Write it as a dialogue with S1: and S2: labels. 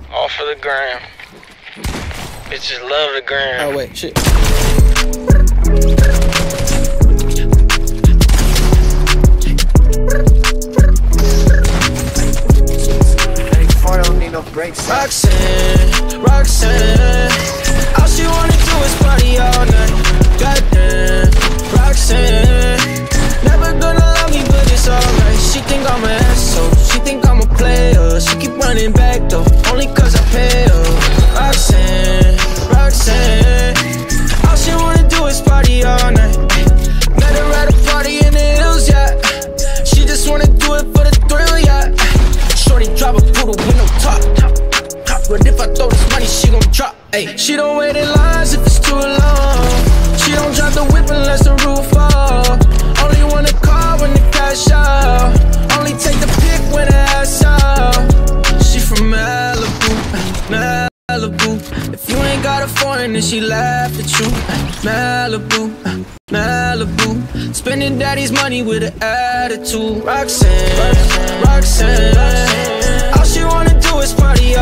S1: All for the gram. Bitches love the gram.
S2: Oh wait, shit.
S3: Don't need no breaks.
S2: Roxanne, Roxanne, all she wanna do is party all night. Goddamn, Roxanne, never gonna love me, but it's alright. She think I'm an asshole, she think I'm a player. She keep running back though, only cause I pay her. Roxanne, Roxanne, all she wanna do is party all night. Met her at a party in the hills, yeah. She just wanna do it for the thrill, yeah. Shorty drive a poodle with no top. But if I throw this money, she gon' drop. Ay. She don't wait in lines if it's too long. She don't drive the whip unless the roof off. Only wanna call when the cash out. Only take the pic when the ass out. She from Malibu, Malibu. If you ain't got a foreign, then she laugh at you. Malibu, Malibu. Spending daddy's money with an attitude. Roxanne, Roxanne, all she wanna do is party